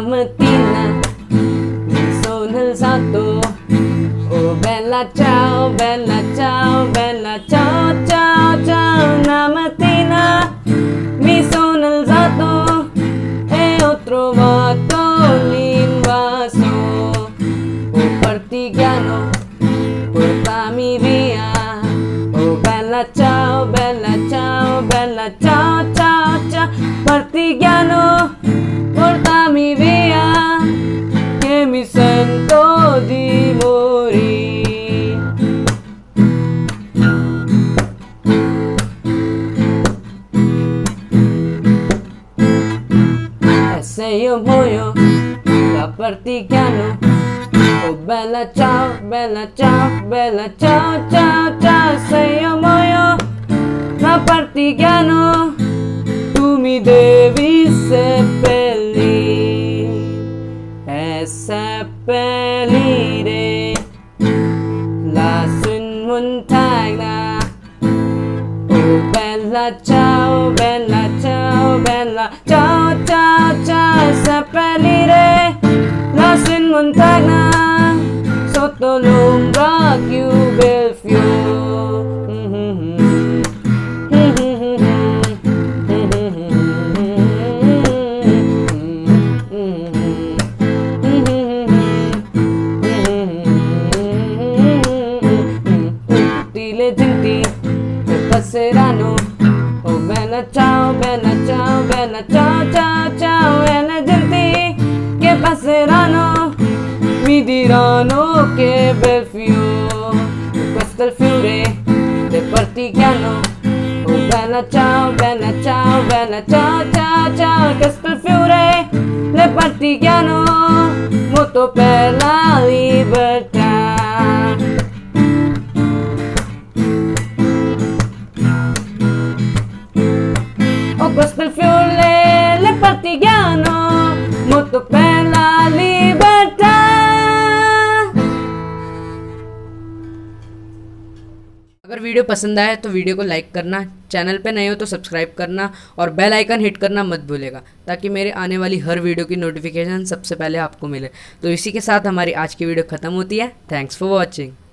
mattina mi sono alzato. Oh bella ciao, bella ciao, bella ciao, ciao, ciao. Una mattina mi sono alzato e ho trovato l'invaso. Oh partigiano, portami via. Oh bella ciao, bella ciao, bella ciao, ciao, ciao. Partigiano, portami via, che mi sento di morire. E se io muoio da partigiano, oh bella ciao, bella ciao, bella ciao, ciao, ciao. Se io muoio da partigiano, tu mi devi seppellire e seppellire lassù in montagna. Oh bella ciao, bella ciao, bella ciao, ciao, ciao. Seppellire lassù in montagna, sotto l'ombra più bel fiore. Tutti le genti che passeranno, oh bella ciao, bella ciao, bella ciao, ciao, ciao. E le genti che passeranno mi diranno che bel fiore, questo è il fiore del partigiano. Oh bella ciao, bella ciao, bella ciao, ciao, ciao. Questo è il fiore del partigiano, molto per la libertà. Oh questo è il fiore del partigiano, molto per la libertà. अगर वीडियो पसंद आए तो वीडियो को लाइक करना, चैनल पे नए हो तो सब्सक्राइब करना और बेल आइकन हिट करना मत भूलेगा, ताकि मेरे आने वाली हर वीडियो की नोटिफिकेशन सबसे पहले आपको मिले। तो इसी के साथ हमारी आज की वीडियो ख़त्म होती है। Thanks for watching.